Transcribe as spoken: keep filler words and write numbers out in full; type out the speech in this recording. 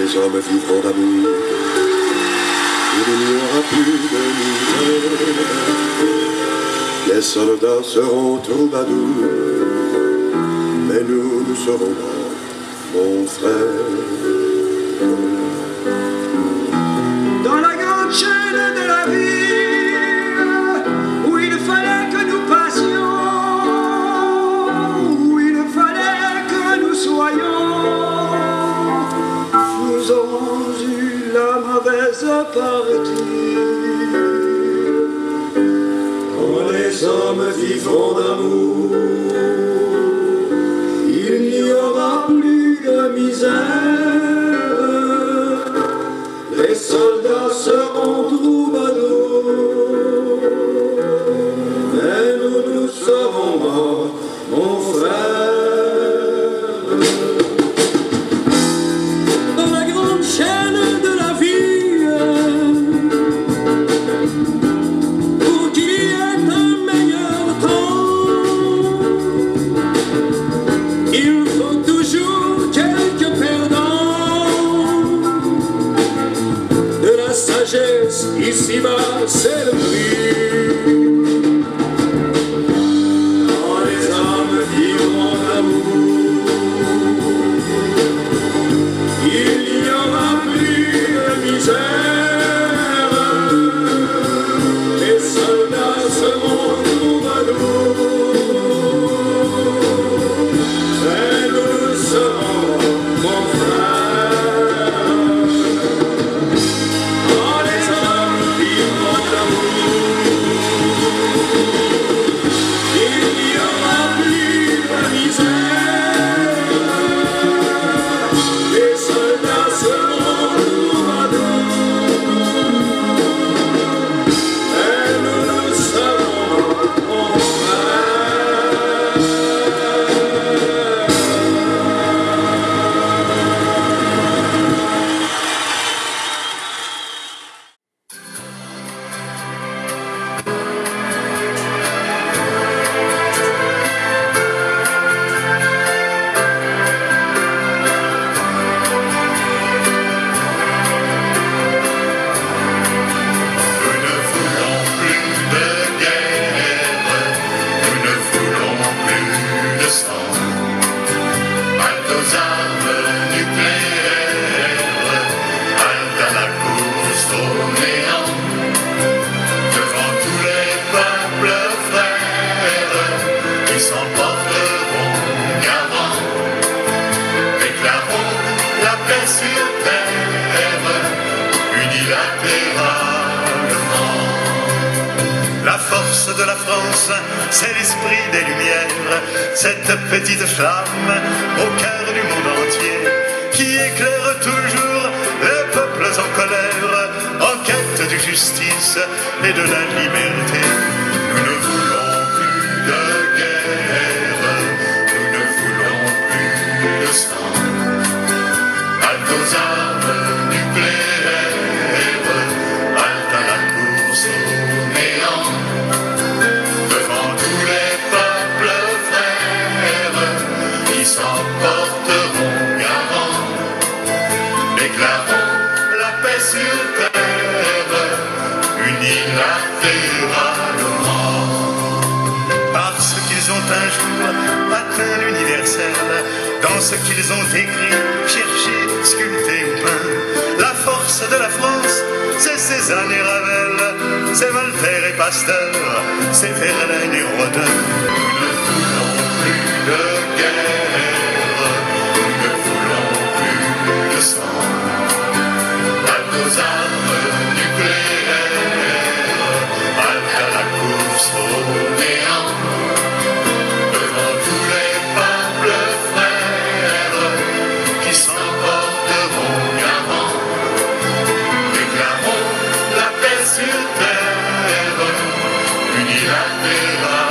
les hommes vivront d'amour. Il n'y aura plus de misère. Les soldats seront troubadours, mais nous, nous serons morts, mon frère. Dans la grande chaîne de la vie, où il fallait que nous passions, où il fallait que nous soyons, nous aurons eu la mauvaise partie. Quand les hommes vivront d'amour, il n'y aura plus de misère. Les soldats seront troubadours, mais nous, nous serons morts, mon frère. Dans la grande chaîne de la vie, pour qu'il y ait un meilleur temps, il faut toujours quelques perdants. De la sagesse, ici-bas, c'est le prix. Quand les hommes vivront d'amour, il n'y aura plus de misère. Les soldats seront troubadours, mais nous serons, mon frère. Quand les hommes vivront d'amour, il n'y aura plus de misère. Les soldats seront troubadours, mais nous, nous serons, mon frère. Nous ne voulons plus de guerre, nous ne voulons plus de sang. Halte aux armes nucléaires, halte à la course au néant. Devant tous les peuples frères qui s'emporteront garants, déclarons la paix sur terre, unilatéralement. La force de la France, c'est l'esprit des Lumières, cette petite flamme au cœur du monde entier, qui éclaire toujours les peuples en colère, en quête de justice et de la liberté. Nous ne voulons plus de guerre, nous ne voulons plus de sang. Halte aux armes nucléaires, halte à la course au néant. Devant tous les peuples frères qui s'emporteront garants, déclarons la paix sur terre, unilatéralement. Parce qu'ils ont un jour atteint l'universel, dans ce qu'ils ont écrit, cherché, sculpté ou peint. La force de la France, c'est Cézanne et Ravel, c'est Voltaire et Pasteur, c'est Verlaine et Rodin. Nous ne voulons plus de guerre, nous ne voulons plus de sang. Halte aux armes nucléaires, halte à la course au néant. Devant tous les peuples frères qui s'emporteront garants, déclarons la paix sur terre, unilatéralement.